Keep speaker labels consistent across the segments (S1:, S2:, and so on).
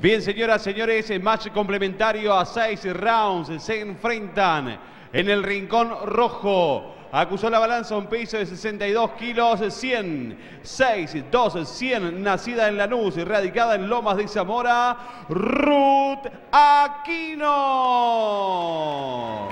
S1: Bien, señoras, señores, el match complementario a 6 rounds. Se enfrentan en el rincón rojo. Acusó la balanza un peso de 62 kilos, 100, 6, 2, 100, nacida en Lanús y radicada en Lomas de Zamora, Ruth Aquino.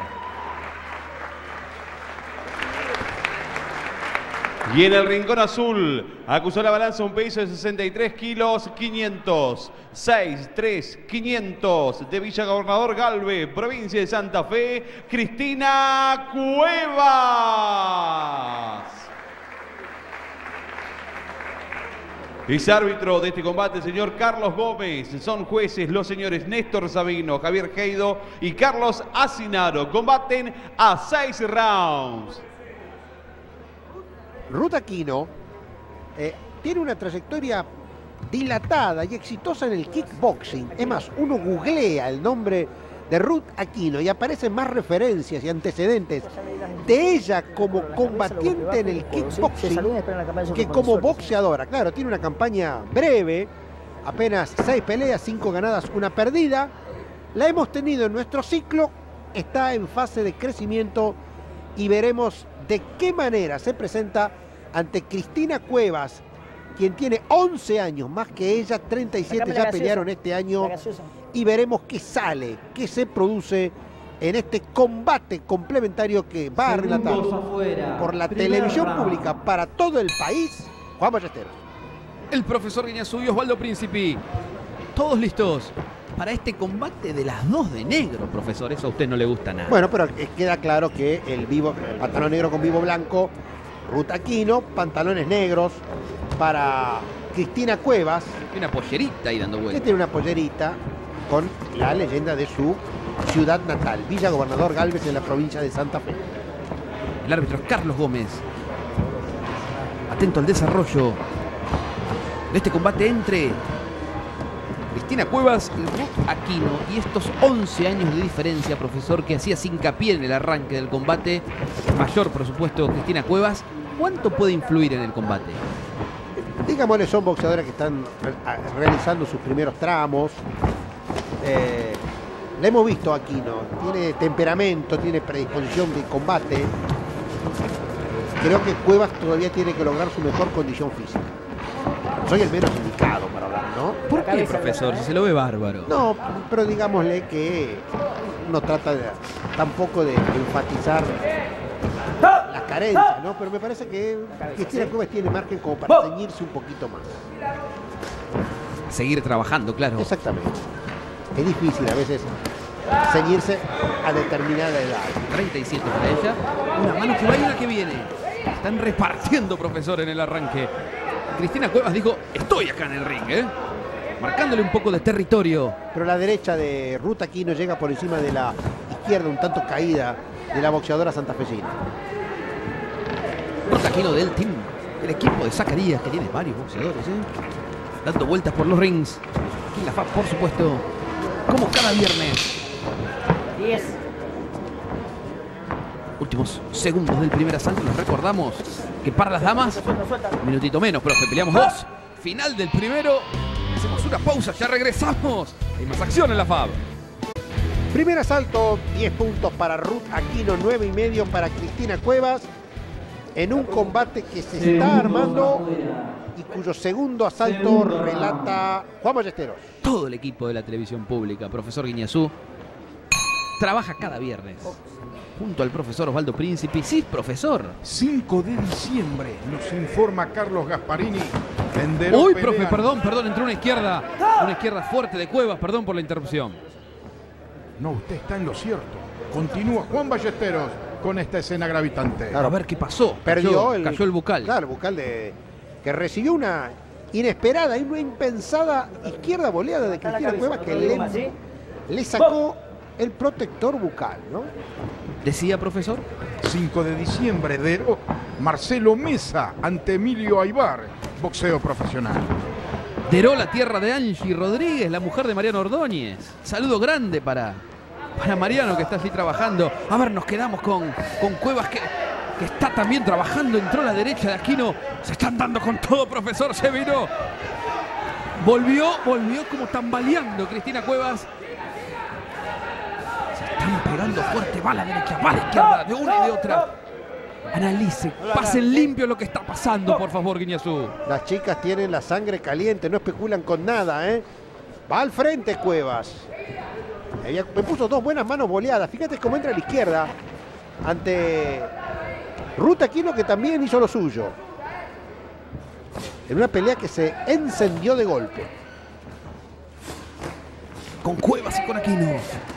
S1: Y en el rincón azul, acusó la balanza un peso de 63 kilos, 500, 6, 3, 500, de Villa Gobernador Galvez, provincia de Santa Fe, Cristina Cuevas. Es árbitro de este combate el señor Carlos Gómez. Son jueces los señores Néstor Sabino, Javier Heido y Carlos Asinaro. Combaten a 6 rounds.
S2: Ruth Aquino tiene una trayectoria dilatada y exitosa en el kickboxing. Es más, uno googlea el nombre de Ruth Aquino y aparecen más referencias y antecedentes de ella como combatiente en el kickboxing que como boxeadora. Claro, tiene una campaña breve, apenas 6 peleas, 5 ganadas, 1 perdida. La hemos tenido en nuestro ciclo, está en fase de crecimiento y veremos de qué manera se presenta ante Cristina Cuevas, quien tiene 11 años más que ella, 37 ya pelearon este año, y veremos qué sale, qué se produce en este combate complementario que va a relatar por la televisión pública para todo el país, Juan Ballesteros.
S3: El profesor Guiñazú y Osvaldo Príncipe, todos listos para este combate de las 2 de negro, profesor. Eso a usted no le gusta nada.
S2: Bueno, pero queda claro que el pantalón negro con vivo blanco, Ruth Aquino, pantalones negros para Cristina Cuevas.
S3: Tiene una pollerita ahí dando
S2: Que
S3: vueltas.
S2: tiene una pollerita con la leyenda de su ciudad natal, Villa Gobernador Galvez, en la provincia de Santa Fe.
S3: El árbitro es Carlos Gómez. Atento al desarrollo de este combate entre Cristina Cuevas y Ruth Aquino. Y estos 11 años de diferencia, profesor, que hacías hincapié en el arranque del combate. Mayor, por supuesto, Cristina Cuevas. ¿Cuánto puede influir en el combate?
S2: Digámosle, son boxeadoras que están realizando sus primeros tramos. La hemos visto a Aquino. Tiene temperamento, tiene predisposición de combate. Creo que Cuevas todavía tiene que lograr su mejor condición física. Soy el menos indicado para hablar, ¿no?
S3: ¿Por qué, profesor? Si se lo ve bárbaro.
S2: No, pero digámosle que no trata tampoco de enfatizar las carencias, ¿no? Pero me parece que Cristina Cuevas tiene margen como para ceñirse un poquito más.
S3: Seguir trabajando, claro.
S2: Exactamente. Es difícil a veces ceñirse a determinada edad.
S3: 37 para ella. Una mano que va y una que viene. Están repartiendo, profesor, en el arranque. Cristina Cuevas dijo, estoy acá en el ring, marcándole un poco de territorio.
S2: Pero la derecha de Ruth Aquino llega por encima de la izquierda, un tanto caída, de la boxeadora santafesina.
S3: Ruth Aquino del team, el equipo de Zacarías, que tiene varios boxeadores, dando vueltas por los rings. Aquí en la FAB, por supuesto, como cada viernes.
S4: 10.
S3: Últimos segundos del primer asalto. Les recordamos que para las damas, un minutito menos, profe, peleamos 2. Final del primero. Hacemos una pausa, ya regresamos. Hay más acción en la FAB.
S2: Primer asalto, 10 puntos para Ruth Aquino, 9,5 para Cristina Cuevas, en un combate que se está armando y cuyo segundo asalto relata Juan Ballesteros.
S3: Todo el equipo de la televisión pública, profesor Guiñazú, trabaja cada viernes junto al profesor Osvaldo Príncipe. Sí, profesor.
S5: 5 de diciembre, nos informa Carlos Gasparini.
S3: Uy, profe, perdón, entró una izquierda fuerte de Cuevas, perdón por la interrupción.
S5: No, usted está en lo cierto. Continúa Juan Ballesteros con esta escena gravitante.
S3: Claro, a ver qué pasó.
S2: Cayó
S3: el bucal.
S2: Claro, el bucal que recibió una inesperada y una impensada izquierda boleada de Cristina Cuevas que le sacó el protector bucal, ¿no?
S3: Decía, profesor.
S5: 5 de diciembre, Marcelo Mesa ante Emilio Aybar, boxeo profesional.
S3: Deró, la tierra de Angie Rodríguez, la mujer de Mariano Ordóñez. Saludo grande para Mariano, que está allí trabajando. A ver, nos quedamos con Cuevas, que está también trabajando. Entró a la derecha de Aquino. Se están dando con todo, profesor. Se vino Volvió como tambaleando Cristina Cuevas. Se están pegando fuerte, va a la derecha, va a la izquierda, de una y de otra. Analice, pasen limpio lo que está pasando, por favor, Guiñazú.
S2: Las chicas tienen la sangre caliente, no especulan con nada, ¿eh? Va al frente Cuevas. Ella me puso dos buenas manos boleadas. Fíjate cómo entra a la izquierda ante Ruth Aquino, que también hizo lo suyo. En una pelea que se encendió de golpe.
S3: Con Cuevas y con Aquino.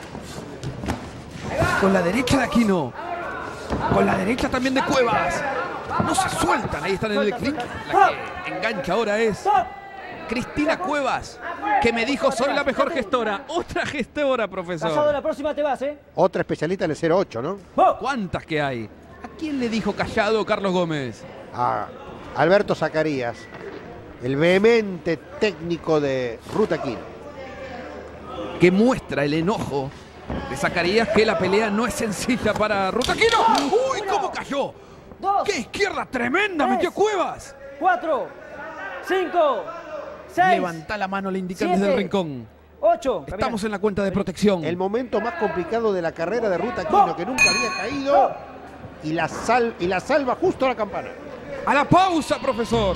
S3: Con la derecha de Aquino. Con la derecha también de Cuevas. No se sueltan, ahí están en el clic. La que engancha ahora es Cristina Cuevas, que me dijo soy la mejor gestora. Otra gestora, profesor.
S4: Callado, la próxima te vas, ¿eh?
S2: Otra especialista en el 08, ¿no?
S3: ¿Cuántas que hay? ¿A quién le dijo callado Carlos Gómez?
S2: A Alberto Zacarías, el vehemente técnico de Ruth Aquino.
S3: Que muestra el enojo de Zacarías, que la pelea no es sencilla para Ruth Aquino. ¡Uy, cómo cayó!
S4: Dos,
S3: ¡Qué izquierda tremenda
S4: tres,
S3: metió Cuevas!
S4: 4, 5, 6.
S3: Levanta la mano, le indican desde el rincón.
S4: 8.
S3: Estamos en la cuenta de protección.
S2: El momento más complicado de la carrera de Ruth Aquino, que nunca había caído, y la salva justo a la campana.
S3: A la pausa, profesor.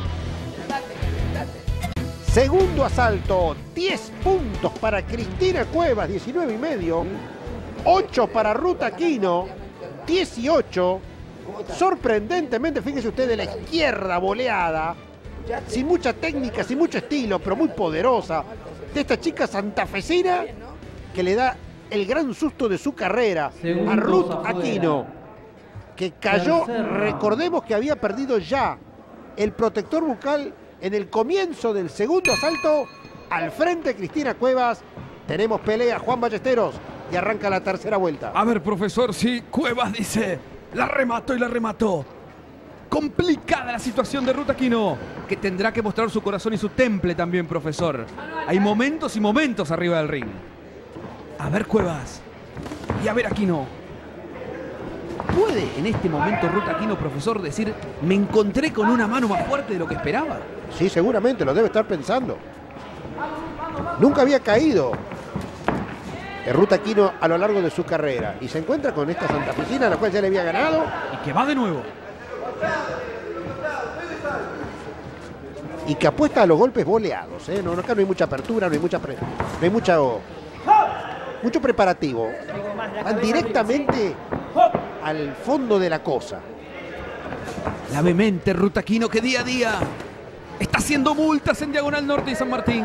S2: Segundo asalto, 10 puntos para Cristina Cuevas, 19,5. 8 para Ruth Aquino, 18. Sorprendentemente, fíjese usted, de la izquierda boleada, sin mucha técnica, sin mucho estilo, pero muy poderosa, de esta chica santafesina que le da el gran susto de su carrera a Ruth Aquino, que cayó, recordemos que había perdido ya el protector bucal en el comienzo del segundo asalto. Al frente Cristina Cuevas. Tenemos pelea, Juan Ballesteros, y arranca la tercera vuelta.
S3: A ver, profesor, sí, Cuevas dice, la remato y la remató. Complicada la situación de Ruth Aquino, que tendrá que mostrar su corazón y su temple también, profesor. Hay momentos y momentos arriba del ring. A ver, Cuevas. Y a ver, Aquino. ¿Puede en este momento Ruth Aquino, profesor, decir, me encontré con una mano más fuerte de lo que esperaba?
S2: Sí, seguramente, lo debe estar pensando. Nunca había caído Ruth Aquino a lo largo de su carrera. Y se encuentra con esta santafesina, a la cual ya le había ganado.
S3: Y que va de nuevo.
S2: Y que apuesta a los golpes boleados, ¿eh? No, acá no hay mucha apertura, no hay mucho preparativo. Van directamente al fondo de la cosa.
S3: La vehemente Ruth Aquino, que día a día está haciendo multas en Diagonal Norte y San Martín.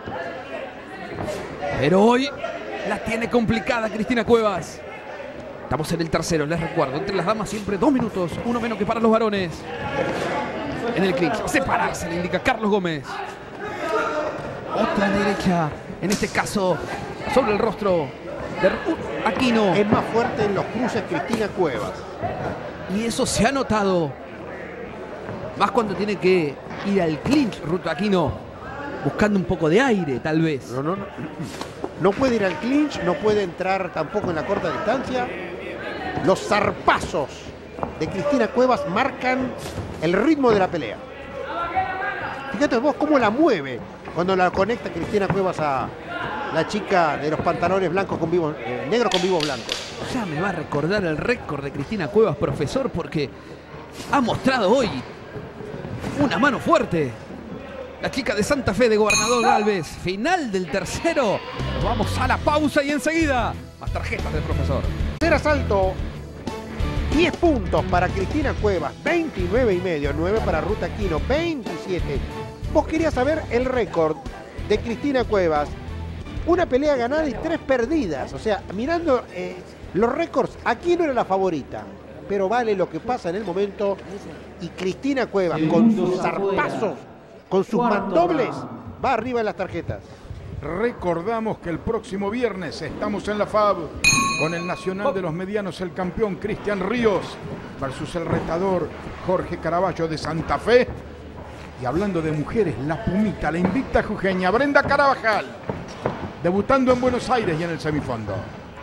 S3: Pero hoy la tiene complicada Cristina Cuevas. Estamos en el tercero, les recuerdo. Entre las damas siempre 2 minutos, uno menos que para los varones. En el clinch, separarse, le indica Carlos Gómez. Otra derecha, en este caso, sobre el rostro de Ruth Aquino.
S2: Es más fuerte en los cruces Cristina Cuevas.
S3: Y eso se ha notado. Más cuando tiene que ir al clinch Ruth Aquino, buscando un poco de aire, tal vez.
S2: No puede ir al clinch, no puede entrar tampoco en la corta distancia. Los zarpazos de Cristina Cuevas marcan el ritmo de la pelea. Fíjate vos cómo la mueve cuando la conecta Cristina Cuevas a la chica de los pantalones blancos con vivos, negros con vivos blancos.
S3: Ya me va a recordar el récord de Cristina Cuevas, profesor, porque ha mostrado hoy una mano fuerte. La chica de Santa Fe de Gobernador Galvez. Final del tercero. Vamos a la pausa y enseguida más tarjetas del profesor.
S2: Tercer asalto. 10 puntos para Cristina Cuevas, 29,5, 9 para Ruth Aquino, 27. Vos querías saber el récord de Cristina Cuevas. Una pelea ganada y 3 perdidas. O sea, mirando los récords, Aquino era la favorita. Pero vale lo que pasa en el momento. Y Cristina Cuevas, con sus zarpazos, con sus mandobles, va arriba en las tarjetas.
S5: Recordamos que el próximo viernes estamos en la FAB con el nacional de los medianos, el campeón Cristian Ríos versus el retador Jorge Caraballo de Santa Fe. Y hablando de mujeres, la Pumita, la invicta jujeña Brenda Carabajal, debutando en Buenos Aires y en el semifondo.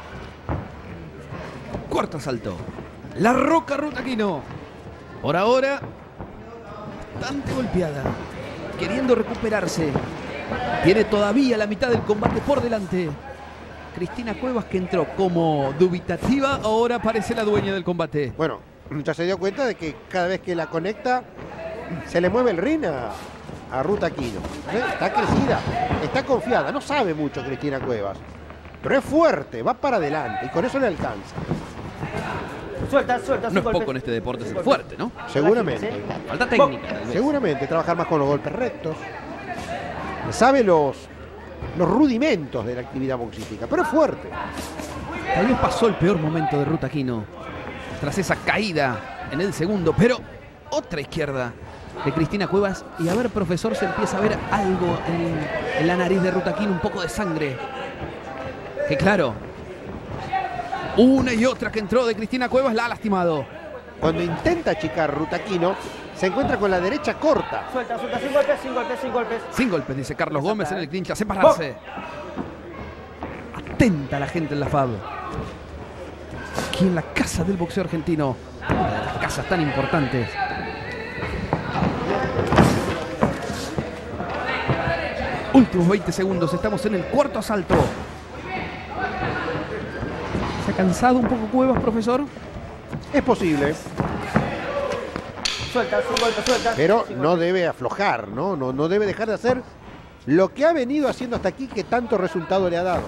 S3: Cuarto asalto. La Roca Ruth Aquino. Por ahora, bastante golpeada, queriendo recuperarse. Tiene todavía la mitad del combate por delante. Cristina Cuevas, que entró como dubitativa, ahora parece la dueña del combate.
S2: Bueno, ya se dio cuenta de que cada vez que la conecta se le mueve el ring a Ruth Aquino. Está crecida, está confiada, no sabe mucho Cristina Cuevas, pero es fuerte, va para adelante y con eso le alcanza.
S4: Suelta, suelta.
S3: No es poco en este deporte ser fuerte, ¿no?
S2: Seguramente.
S3: Falta técnica, tal vez.
S2: Seguramente, trabajar más con los golpes rectos. Sabe los rudimentos de la actividad boxística, pero es fuerte.
S3: Tal vez pasó el peor momento de Ruth Aquino tras esa caída en el segundo, pero otra izquierda de Cristina Cuevas. Y a ver, profesor, se empieza a ver algo en la nariz de Ruth Aquino, un poco de sangre. Que claro, una y otra que entró de Cristina Cuevas la ha lastimado.
S2: Cuando intenta achicar Ruth Aquino, se encuentra con la derecha corta.
S4: Suelta, suelta, sin golpes, sin golpes, sin golpes.
S3: Sin golpes, dice Carlos Gómez en el clinch, a separarse. Atenta la gente en la FAB. Aquí en la casa del boxeo argentino. Una de las casas tan importantes. Últimos 20 segundos, estamos en el cuarto asalto. ¿Se ha cansado un poco Cuevas, profesor?
S2: Es posible,
S4: Suelta, sin golpes, suelta.
S2: pero
S4: Sin
S2: no
S4: golpes.
S2: debe aflojar, ¿no? No debe dejar de hacer lo que ha venido haciendo hasta aquí, que tanto resultado le ha dado.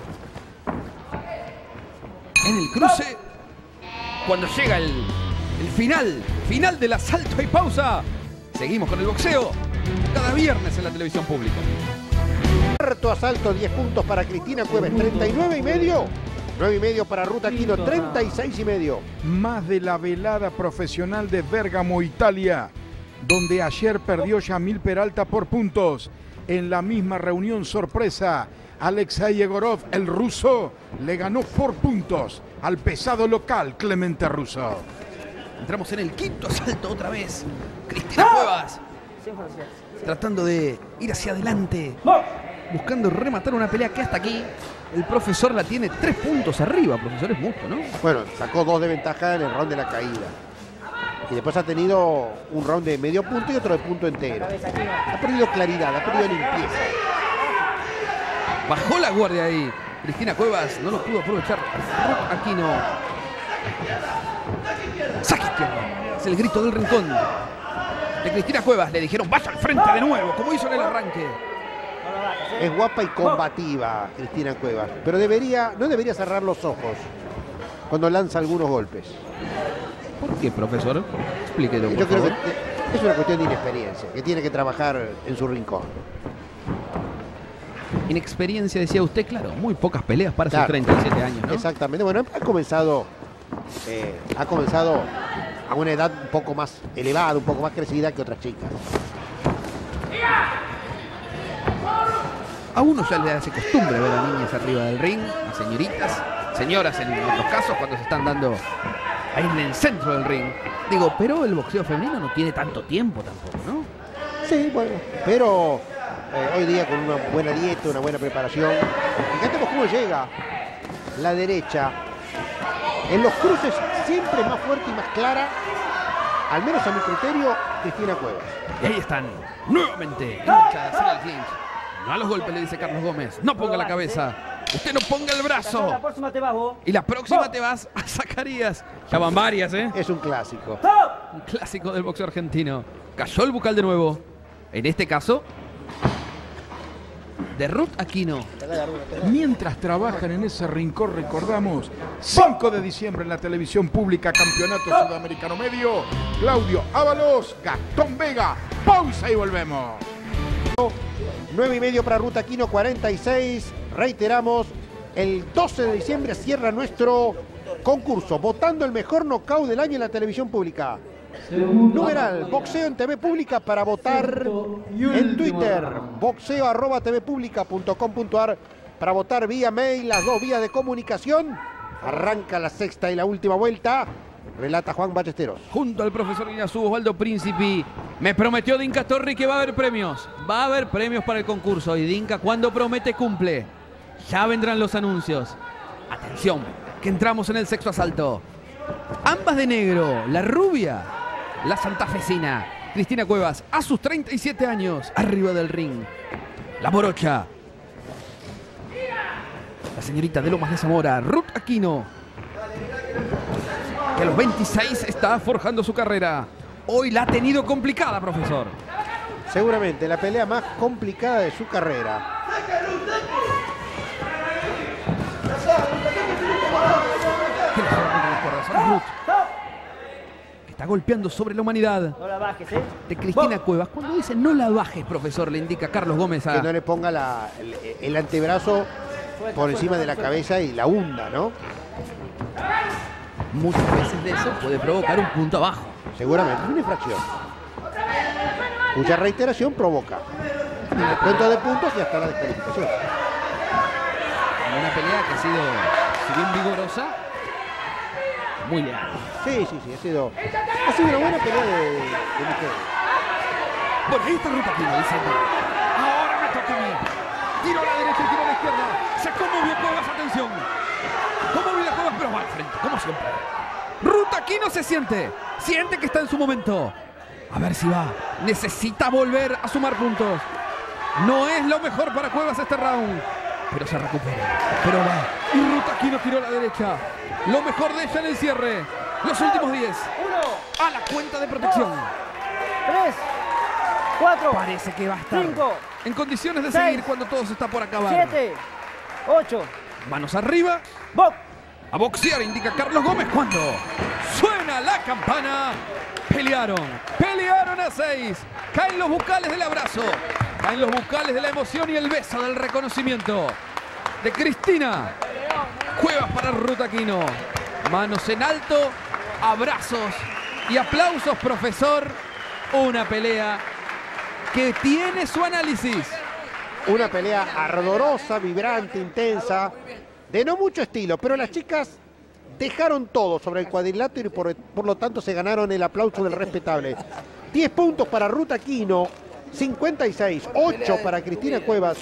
S3: En el cruce, cuando llega el final del asalto y pausa. Seguimos con el boxeo cada viernes en la televisión pública.
S2: Cuarto asalto, 10 puntos para Cristina Cuevas, 39,5. 9,5 para Ruth Aquino, 36,5.
S5: Más de la velada profesional de Bérgamo, Italia, donde ayer perdió Yamil Peralta por puntos. En la misma reunión sorpresa, Alexei Yegorov, el ruso, le ganó por puntos al pesado local Clemente Russo.
S3: Entramos en el quinto asalto otra vez. Cristina Cuevas
S4: Sin francias.
S3: tratando de ir hacia adelante,
S4: ¡No!
S3: buscando rematar una pelea que hasta aquí el profesor la tiene 3 puntos arriba. Profesor, es mucho, ¿no?
S2: Bueno, sacó 2 de ventaja en el round de la caída. Y después ha tenido un round de medio punto y otro de punto entero.
S4: Cabeza, aquí no.
S2: Ha perdido claridad, ha perdido limpieza.
S3: Bajó la guardia ahí. Cristina Cuevas no lo pudo aprovechar. Ruth Aquino. Saque izquierdo. Es el grito del rincón de Cristina Cuevas. Le dijeron vaya al frente de nuevo, como hizo en el arranque.
S4: No lo bajes,
S2: Es guapa y combativa Cristina Cuevas, pero no debería cerrar los ojos cuando lanza algunos golpes.
S3: ¿Por qué, profesor? Explíquelo, por
S2: Yo creo
S3: favor.
S2: que es una cuestión de inexperiencia, que tiene que trabajar en su rincón.
S3: Inexperiencia, decía usted, claro, muy pocas peleas para sus
S2: Claro.
S3: 37 años, ¿no?
S2: Exactamente. Bueno, ha comenzado a una edad un poco más elevada, un poco más crecida que otras chicas.
S3: A uno ya le hace costumbre ver a niñas arriba del ring, a señoritas, señoras en otros casos, cuando se están dando ahí en el centro del ring. Digo, pero el boxeo femenino no tiene tanto tiempo tampoco, ¿no?
S2: Sí, bueno, pero hoy día con una buena dieta, una buena preparación. Fíjate cómo llega la derecha. En los cruces siempre más fuerte y más clara, al menos a mi criterio, Cristina Cuevas.
S3: Y ahí están, nuevamente, enganchadas en el clinch. No a los golpes, le dice Carlos Gómez. No ponga la cabeza. Usted no ponga el brazo.
S4: La próxima te vas vos.
S3: Y la próxima te vas a Zacarías. Ya van varias, ¿eh?
S2: Es un clásico.
S3: Un clásico del boxeo argentino. Cayó el bucal de nuevo. En este caso, de Ruth Aquino.
S5: Mientras trabajan en ese rincón, recordamos, 5 de diciembre en la televisión pública, Campeonato Sudamericano Medio, Claudio Ábalos, Gastón Vega. Pausa y volvemos.
S2: 9,5 para Ruth Aquino, 46. Reiteramos, el 12 de diciembre cierra nuestro concurso, votando el mejor knockout del año en la televisión pública. Numeral, boxeo en TV Pública para votar en Twitter, boxeo@tvpublica.com.ar para votar vía mail, las 2 vías de comunicación. Arranca la sexta y la última vuelta. Relata Juan Ballesteros.
S3: Junto al profesor Iñazú, Osvaldo Príncipe. Me prometió Dinka Torri que va a haber premios. Va a haber premios para el concurso. Y Dinka, cuando promete, cumple. Ya vendrán los anuncios. Atención, que entramos en el sexto asalto. Ambas de negro, la rubia, la santafesina. Cristina Cuevas, a sus 37 años, arriba del ring. La morocha. La señorita de Lomas de Zamora, Ruth Aquino, que a los 26 está forjando su carrera. Hoy la ha tenido complicada, profesor.
S2: Seguramente la pelea más complicada de su carrera.
S3: ¿Qué le está dando las cuerdas a Ruth? Que está golpeando sobre la humanidad
S4: No la bajes,
S3: de Cristina Cuevas. Cuando dice no la bajes, profesor, le indica Carlos Gómez
S2: Que no le ponga el antebrazo por encima de la cabeza y la hunda, ¿no?
S3: Muchas veces de eso puede provocar un punto abajo.
S2: Seguramente, es una infracción. Cuya reiteración provoca el descuento de puntos y hasta la descalificación.
S3: Una pelea que ha sido, si bien vigorosa, muy leal.
S2: Sí, ha sido una buena pelea de mujeres.
S3: Bueno, ahí está Ruth Aquino diciendo, ahora me toca a mí. Tiro a la derecha y tiro a la izquierda. Se conmovió Cuevas, atención. Conmovió Cuevas, pero va al frente, como siempre. Ruth Aquino se siente que está en su momento. A ver si va. Necesita volver a sumar puntos. No es lo mejor para Cuevas este round, pero se recupera. Pero va. Y Ruth Aquino tiró a la derecha. Lo mejor de ella en el cierre. Los últimos 10.
S4: 1,
S3: A la cuenta de protección.
S4: 3, 4,
S3: Parece que va a estar
S4: 5,
S3: en condiciones de
S4: 6,
S3: seguir cuando todo se está por acabar.
S4: 7, 8,
S3: Manos arriba.
S4: box.
S3: A boxear, indica Carlos Gómez. Cuando suena la campana, pelearon a 6. Caen los bucales del abrazo, caen los bucales de la emoción y el beso del reconocimiento de Cristina Cuevas para Ruth Aquino. Manos en alto, abrazos y aplausos, profesor. Una pelea que tiene su análisis.
S2: Una pelea ardorosa, vibrante, intensa, de no mucho estilo, pero las chicas dejaron todo sobre el cuadrilátero y por lo tanto se ganaron el aplauso del respetable. 10 puntos para Ruth Aquino, 56, 8 para Cristina Cuevas,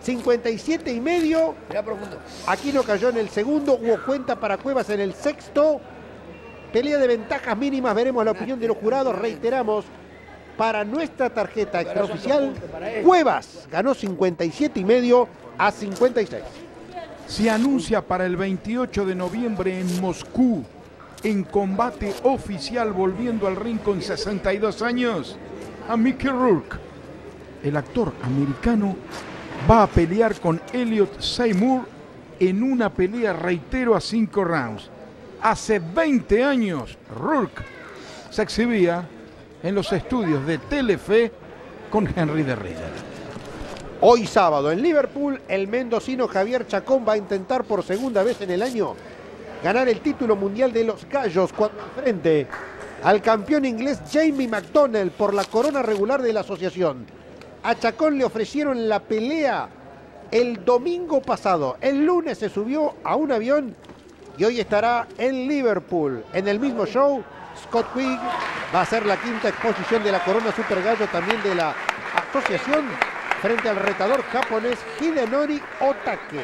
S2: 57 y medio. Aquino cayó en el segundo, hubo cuenta para Cuevas en el sexto. Pelea de ventajas mínimas, veremos la opinión de los jurados, reiteramos. Para nuestra tarjeta extraoficial, Cuevas ganó 57 y medio a 56.
S5: Se anuncia para el 28 de noviembre en Moscú, en combate oficial, volviendo al ring con 62 años, a Mickey Rourke. El actor americano va a pelear con Elliot Seymour en una pelea, reitero, a 5 rounds. Hace 20 años, Rourke se exhibía en los estudios de Telefe con Henry de Rieder.
S2: Hoy sábado en Liverpool, el mendocino Javier Chacón va a intentar por segunda vez en el año ganar el título mundial de los gallos cuando enfrente al campeón inglés Jamie McDonnell por la corona regular de la asociación. A Chacón le ofrecieron la pelea el domingo pasado. El lunes se subió a un avión y hoy estará en Liverpool. En el mismo show, Scott Quigg va a ser la quinta exposición de la corona super gallo también de la asociación frente al retador japonés Hidenori Otake.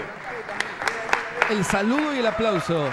S3: El saludo y el aplauso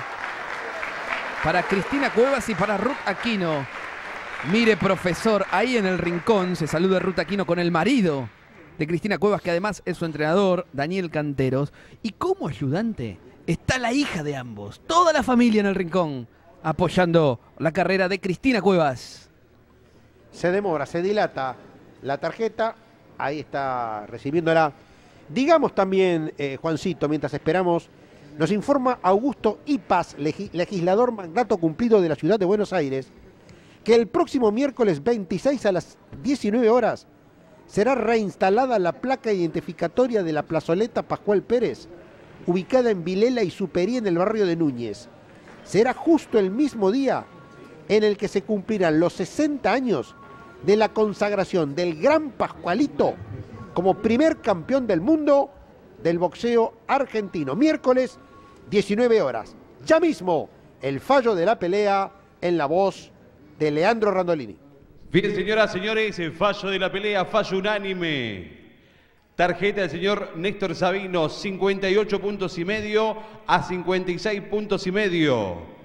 S3: para Cristina Cuevas y para Ruth Aquino. Mire, profesor, ahí en el rincón se saluda Ruth Aquino con el marido de Cristina Cuevas, que además es su entrenador, Daniel Canteros. Y como ayudante está la hija de ambos, toda la familia en el rincón, apoyando la carrera de Cristina Cuevas.
S2: Se demora, se dilata la tarjeta. Ahí está recibiéndola. Digamos también, Juancito, mientras esperamos, nos informa Augusto Ipas, legislador mandato cumplido de la ciudad de Buenos Aires, que el próximo miércoles 26 a las 19 horas será reinstalada la placa identificatoria de la plazoleta Pascual Pérez, ubicada en Vilela y Superí en el barrio de Núñez. Será justo el mismo día en el que se cumplirán los 60 años de la consagración del gran Pascualito como primer campeón del mundo del boxeo argentino. Miércoles, 19 horas. Ya mismo, el fallo de la pelea en la voz de Leandro Randolini.
S1: Bien, señoras, señores, el fallo de la pelea, fallo unánime. Tarjeta del señor Néstor Sabino, 58 puntos y medio a 56 puntos y medio.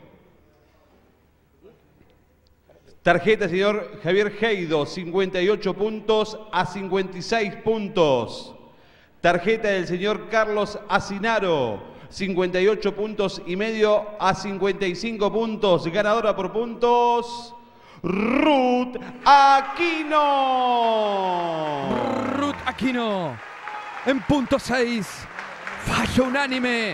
S1: Tarjeta del señor Javier Heido, 58 puntos a 56 puntos. Tarjeta del señor Carlos Asinaro, 58 puntos y medio a 55 puntos. Ganadora por puntos, Ruth Aquino.
S3: Ruth Aquino en punto 6. Fallo unánime.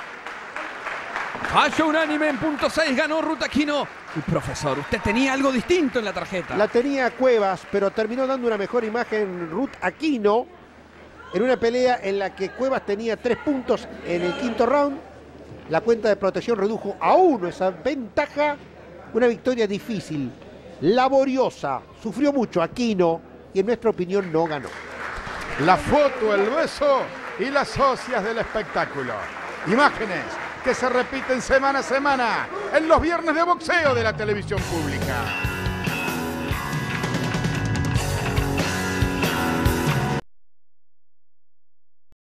S3: Fallo unánime en punto 6. Ganó Ruth Aquino. Y profesor, usted tenía algo distinto en la tarjeta.
S2: La tenía Cuevas, pero terminó dando una mejor imagen Ruth Aquino en una pelea en la que Cuevas tenía 3 puntos en el quinto round. La cuenta de protección redujo a 1 esa ventaja. Una victoria difícil, laboriosa. Sufrió mucho Aquino y en nuestra opinión no ganó.
S5: La foto, el beso y las socias del espectáculo. Imágenes que se repiten semana a semana en los viernes de boxeo de la televisión pública.